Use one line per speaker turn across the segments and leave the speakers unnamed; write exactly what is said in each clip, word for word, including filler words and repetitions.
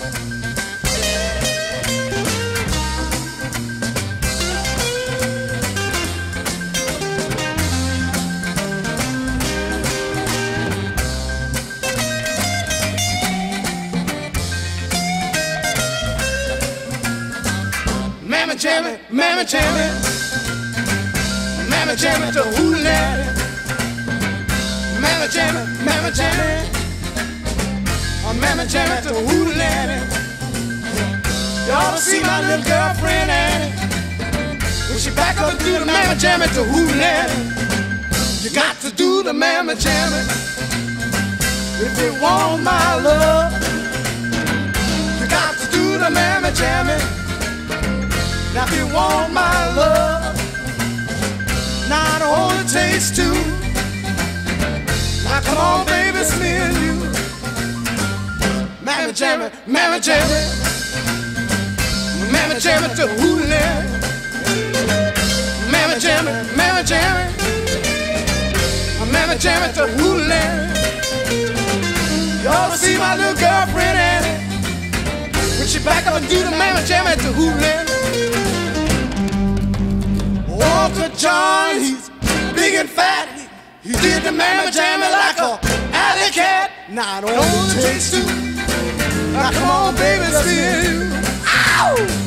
Mammy jammy, mammy jammy, mammy jammy to hoolie. Mammy jammy, mammy jammy, oh mammy jammy to hoolie. You ought to see my little girlfriend Annie when she back up and do the mammy jammy to hoolie. You got to do the mammy jammy if you want my love. You got to do the mammy jammy. Now if you want my love, now it only takes two. Now come on baby, it's me and you. Mammy jammy, mammy jammy, mammy jammy to hoolie. Mammy jammy, mammy jammy, mammy jammy to hoolie. You ought to see my little girlfriend Annie when she back up and do the mammy jammy to hoolie. Uncle John, he's big and fat. He did the mammy jammy like a alley cat. Now it only takes two. Now come on, baby, see you. Ow!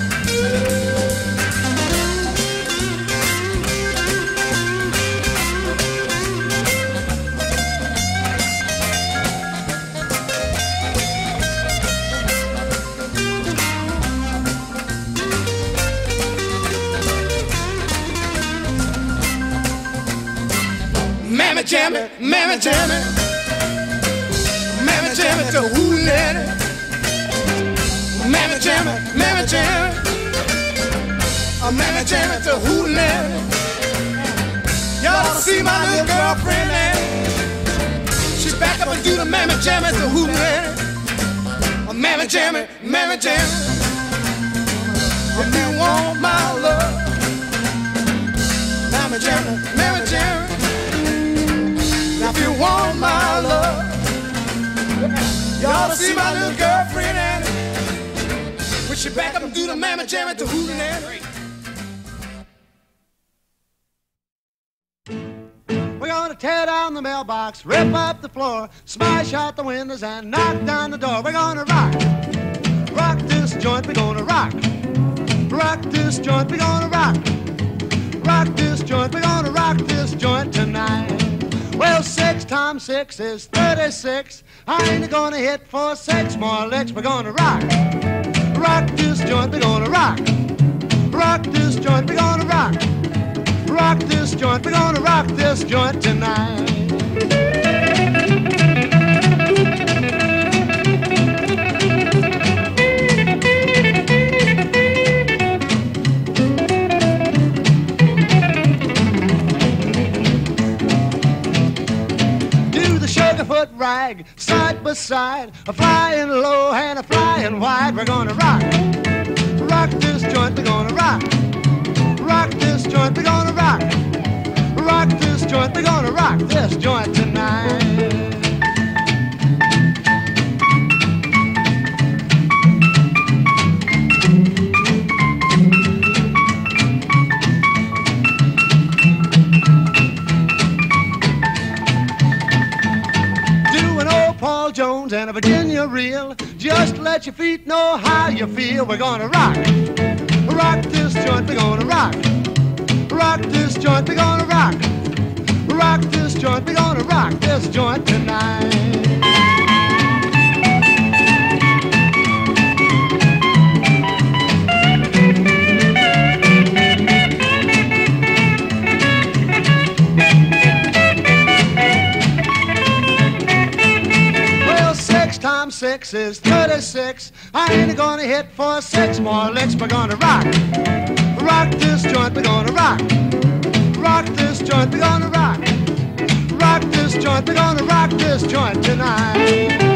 Mammy jammy, mammy jammy, mammy jammy to hoolie. Mammy jammy, mammy jammy, a mammy jammy to hoolie. You ought to see my little girlfriend Annie. She's back up and do the mammy jammy to hoolie. A mammy jammy, mammy jammy, if you want my love. Mammy jammy, mammy jammy. Now if you want my love, you ought to see my little girlfriend Annie when she back up and do the mammy jammy to hoolie.
We're gonna tear down the mailbox, rip up the floor, smash out the windows and knock down the door. We're gonna rock, rock this joint, we're gonna rock, rock this joint, we're gonna rock, rock this joint, we're gonna rock this joint tonight. Well, six times six is thirty-six. I ain't gonna hit for six more licks. We're gonna rock, rock this joint. We're gonna rock, rock this joint. We're gonna rock, rock this joint. We're gonna rock this joint tonight. Foot rag, side by side, a flying low and a flying wide. We're gonna rock, rock this joint. We're gonna rock, rock this joint. We're gonna rock, rock this joint. We're gonna rock this joint tonight. Jones and a Virginia reel. Just let your feet know how you feel. We're gonna rock, rock this joint. We're gonna rock, rock this joint. We're gonna rock, rock this joint. We're gonna rock this joint tonight. Times six is thirty-six. I ain't gonna hit for six more licks. We're gonna rock, rock this joint. We're gonna rock, rock this joint. We're gonna rock, rock this joint. We're gonna rock this joint tonight.